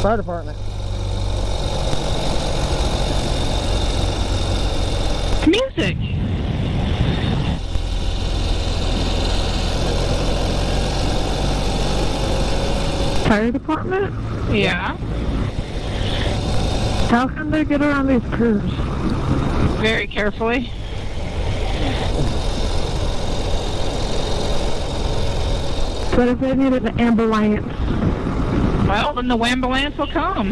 Fire department. Music. Fire department? Yeah. How can they get around these curves? Very carefully. What if they needed an ambulance? Well, then the ambulance will come.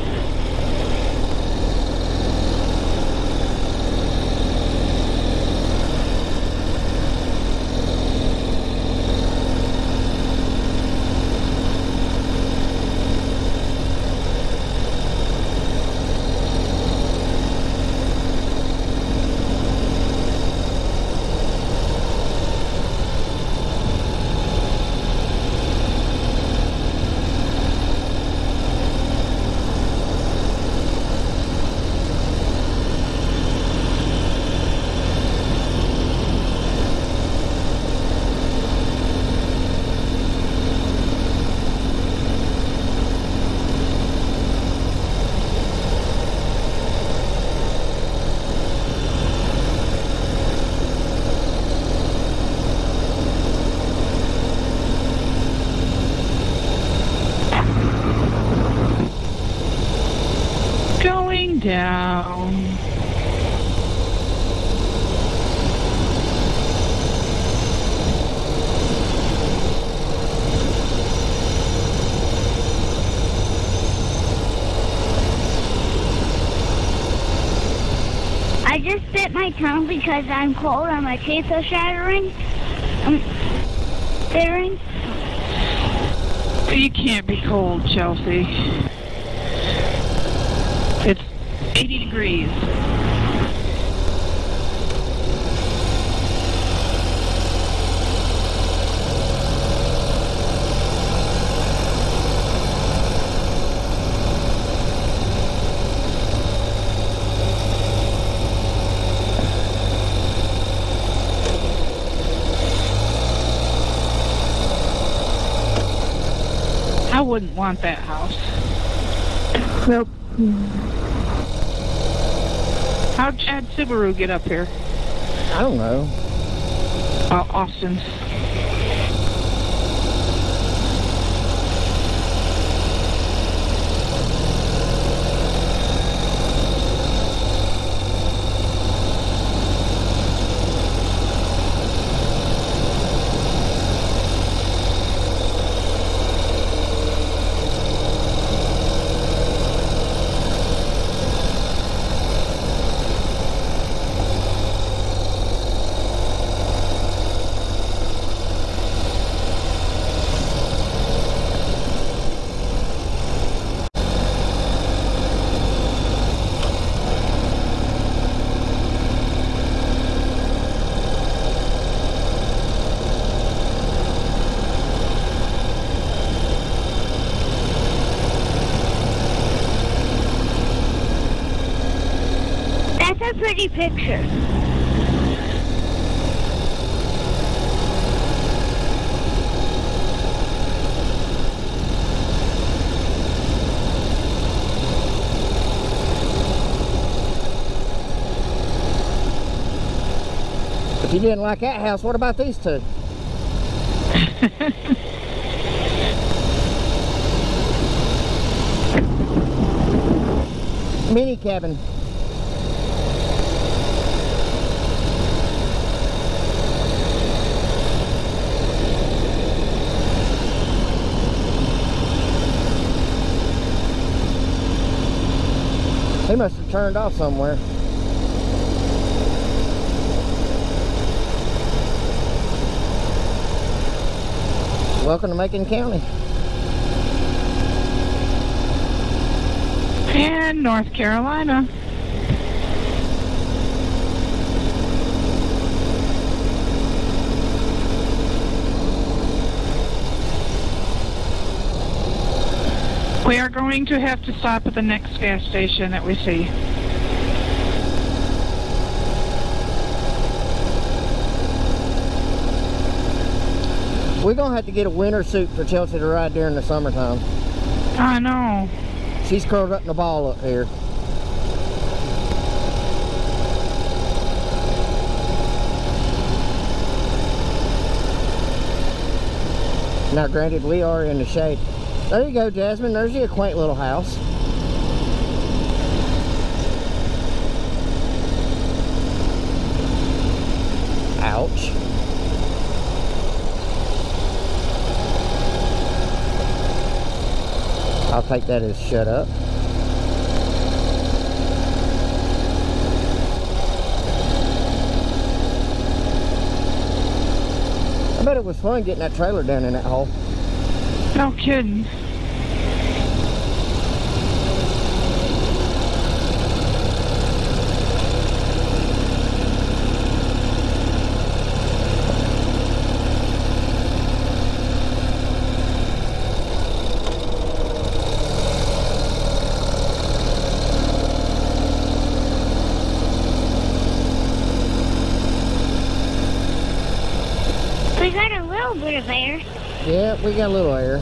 Going down. I just bit my tongue because I'm cold and my teeth are shattering. Shattering. You can't be cold, Chelsea. It's 80 degrees. I wouldn't want that house. Nope. How'd Chad Subaru get up here? I don't know. Austin's. That's a pretty picture. If you didn't like that house, what about these two? Mini cabin. They must have turned off somewhere. Welcome to Macon County. And North Carolina. We are going to have to stop at the next gas station that we see. We're going to have to get a winter suit for Chelsea to ride during the summertime. I know. She's curled up in a ball up here. Now granted, we are in the shade. There you go, Jasmine. There's your quaint little house. Ouch. I'll take that as shut up. I bet it was fun getting that trailer down in that hole. No kidding. We got a little bit of air. Yeah, we got a little air.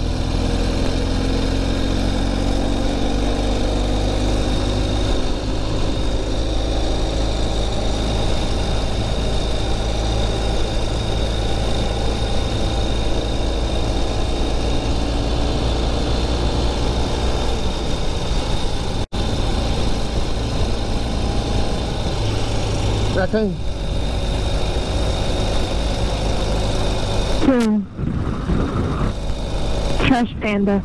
Raccoon. Trash panda.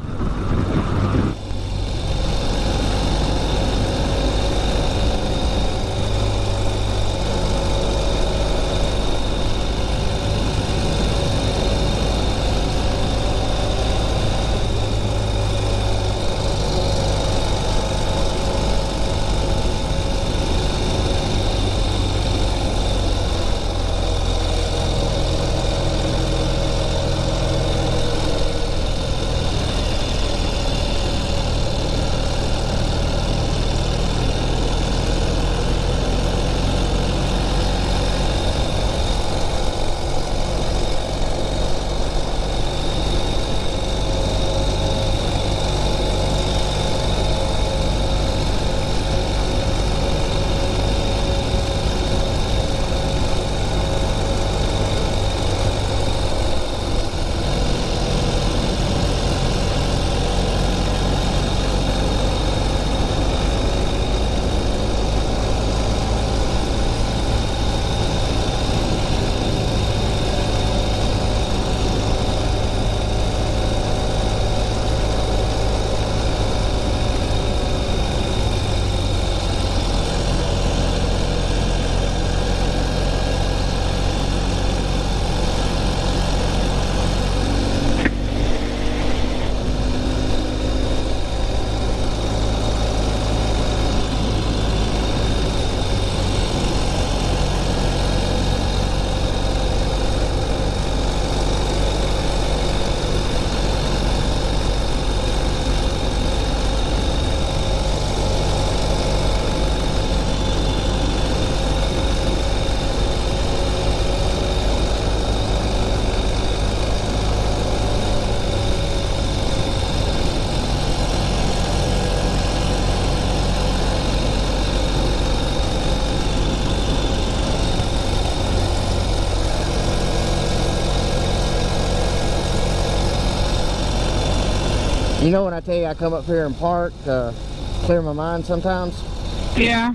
You know when I tell you I come up here and park to clear my mind sometimes? Yeah.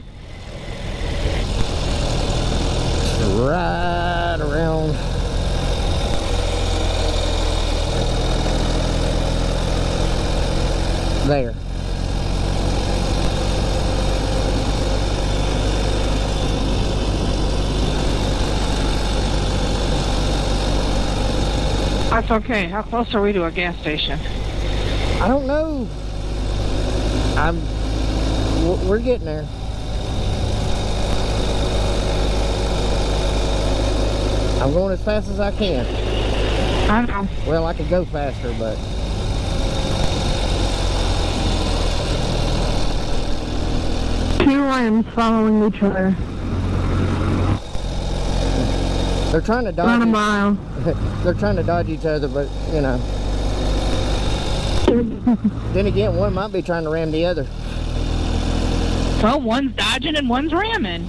Right around there. That's okay. How close are we to a gas station? I don't know. We're getting there. I'm going as fast as I can. I know. Well, I could go faster, but Two lanes following each other. they're trying to About dodge. a mile. They're trying to dodge each other, but you know. Then again, one might be trying to ram the other. Well, one's dodging and one's ramming.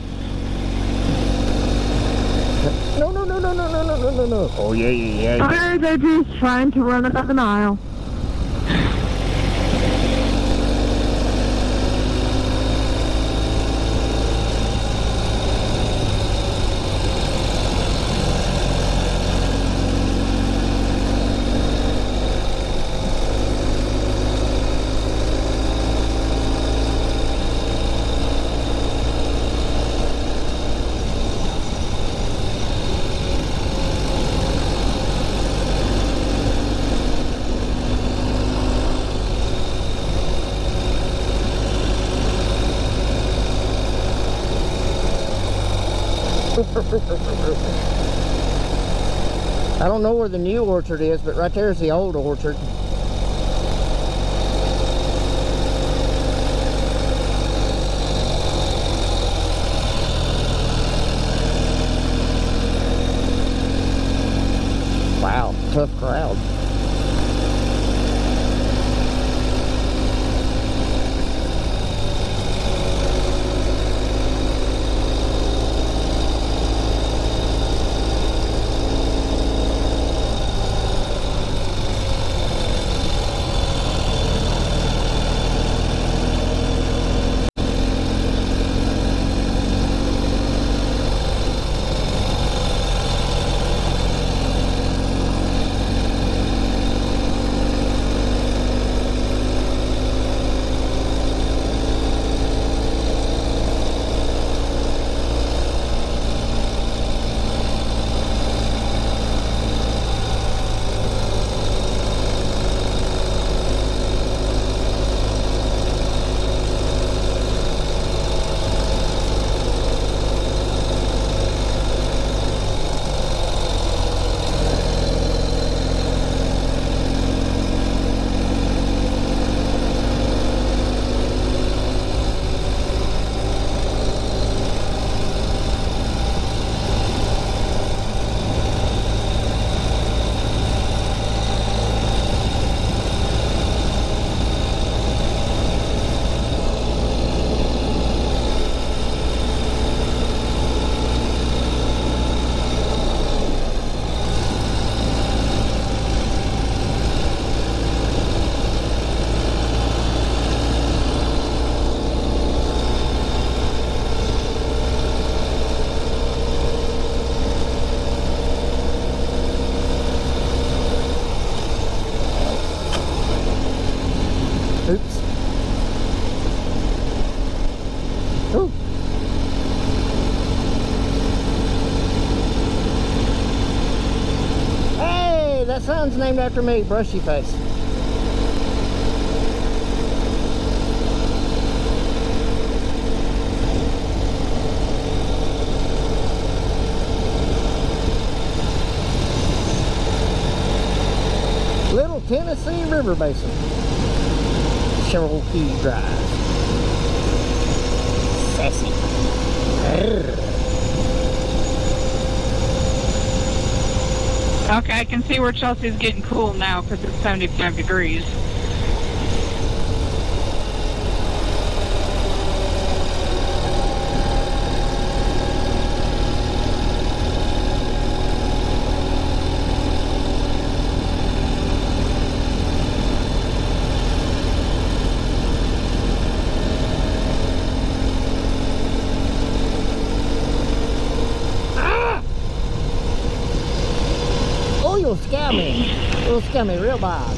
No, no, no, no, no, no, no, no, no, no. Oh, yeah, yeah, yeah. Or they're just trying to run up an aisle. I don't know where the new orchard is, but right there is the old orchard. Wow, tough crowd. Oops. Ooh. Hey, that sign's named after me, Brushy Face. Little Tennessee River Basin. Cherokee Drive. Sassy. Arr. Okay, I can see where Chelsea's getting cool now because it's 75 degrees. You'll scare me. You'll scare me real bad.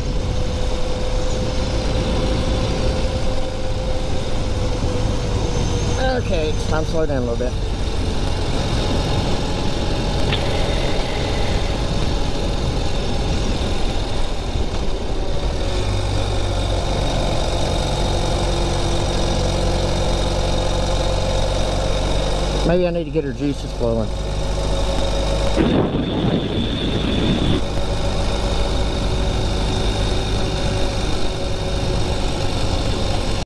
Okay, it's time to slow down a little bit. Maybe I need to get her juices flowing.